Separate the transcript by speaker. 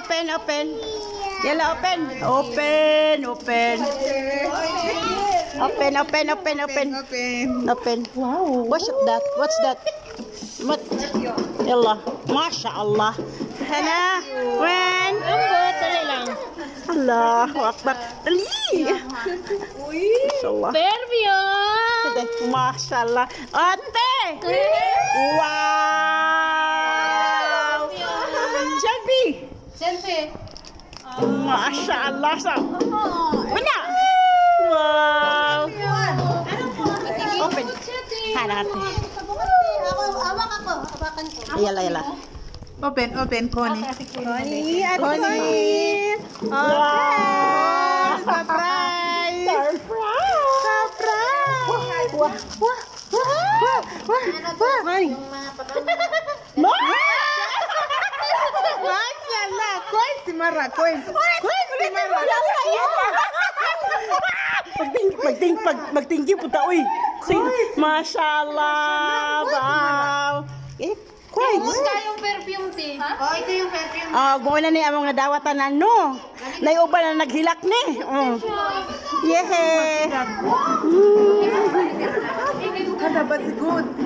Speaker 1: Open, open. Yalla, open. Open, open. Open, open, open, open. Open. Wow. What's that? What's that? What? Yalla. Masya Allah. Hana. When?
Speaker 2: Ambot, dali lang.
Speaker 1: Allahu Akbar. Dali. Masya Allah.
Speaker 2: Perfume.
Speaker 1: Masya Allah. Ate. Wow. Selfie.
Speaker 2: Selfie.
Speaker 1: Masya Allah. Mana? Wow. Open. Hana ate. Yalla, yalla.
Speaker 3: Open, Connie.
Speaker 1: Connie. Connie. Wow. Surprise. Surprise. Wah. Wah. Wah. Wah. Mari.
Speaker 3: Masyaallah, koisi mara.
Speaker 1: Magtinggi po ta, uy. Masyaallah. Wow.
Speaker 2: Ito yung perfume, ti. Oh, ito yung perfume.
Speaker 1: Guna ni among nadawatan no. Nayuban na naghilak ni. Yehe.
Speaker 3: Kada ba good?